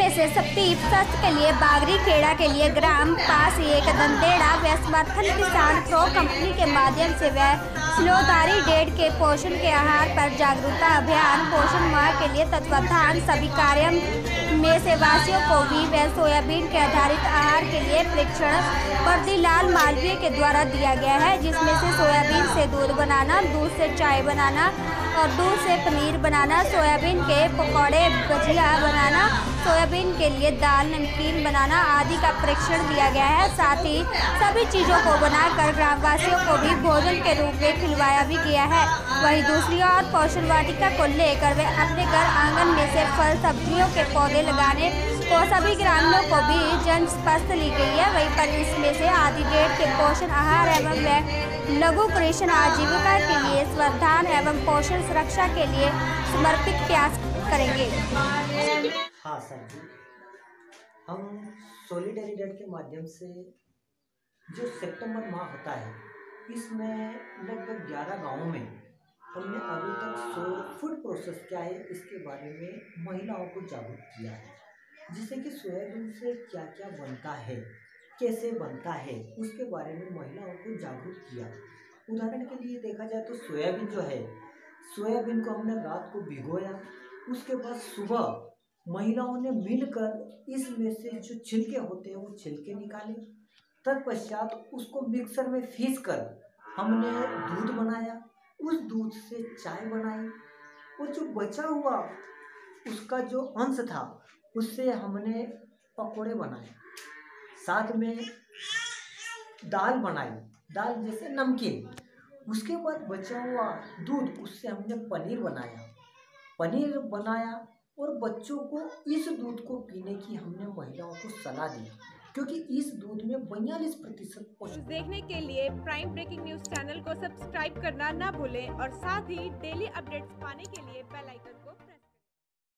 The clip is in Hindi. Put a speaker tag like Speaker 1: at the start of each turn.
Speaker 1: में से 37 के लिए बागरी खेड़ा के लिए ग्राम पास एक दंतेड़ा व समर्थन किसान प्रो कंपनी के माध्यम से व सिलोदारी डेढ़ के पोषण के आहार पर जागरूकता अभियान पोषण माह के लिए तत्वाधान सभी कार्य में से वासियों को भी व सोयाबीन के आधारित आहार के लिए प्रशिक्षण बर्दीलाल मालवीय के द्वारा दिया गया है, जिसमें से सोयाबीन से दूध बनाना, दूध से चाय बनाना और दूध से पनीर बनाना, सोयाबीन के पकौड़े भजिया बनाना, सोयाबीन के लिए दाल नमकीन बनाना आदि का प्रशिक्षण दिया गया है। साथ ही सभी चीज़ों को बनाकर ग्रामवासियों को भी भोजन के रूप में खिलवाया भी गया है। वहीं दूसरी ओर पोषण वाटिका को लेकर वे अपने घर आंगन में से फल सब्जियों के पौधे लगाने को सभी ग्रामीणों को भी जन स्पष्ट ली गई है। वहीं पर इसमें से आदि डेढ़ के पोषण आहार एवं लघु कृषि आजीविका के लिए स्वधान एवं पोषण सुरक्षा के लिए समर्पित प्रयास करेंगे।
Speaker 2: हाँ सर जी, हम सॉलिडरी डेट के माध्यम से जो सितंबर माह होता है, इसमें लगभग 11 गाँवों में हमने अभी तक फूड प्रोसेस क्या है इसके बारे में महिलाओं को जागरूक किया है, जिससे कि सोयाबीन से क्या क्या बनता है, कैसे बनता है, उसके बारे में महिलाओं को जागरूक किया। उदाहरण के लिए देखा जाए तो सोयाबीन जो है, सोयाबीन को हमने रात को भिगोया, उसके बाद सुबह महिलाओं ने मिलकर इसमें से जो छिलके होते हैं वो छिलके निकाले। तत्पश्चात उसको मिक्सर में पीस कर हमने दूध बनाया, उस दूध से चाय बनाई और जो बचा हुआ उसका जो अंश था उससे हमने पकोड़े बनाए, साथ में दाल बनाई, दाल जैसे नमकीन। उसके बाद बचा हुआ दूध उससे हमने पनीर बनाया और बच्चों को इस दूध को पीने की हमने महिलाओं को सलाह दी, क्योंकि इस दूध में 42% पोषण।
Speaker 3: देखने के लिए प्राइम ब्रेकिंग न्यूज चैनल को सब्सक्राइब करना ना भूलें और साथ ही डेली अपडेट्स पाने के लिए बेल आइकन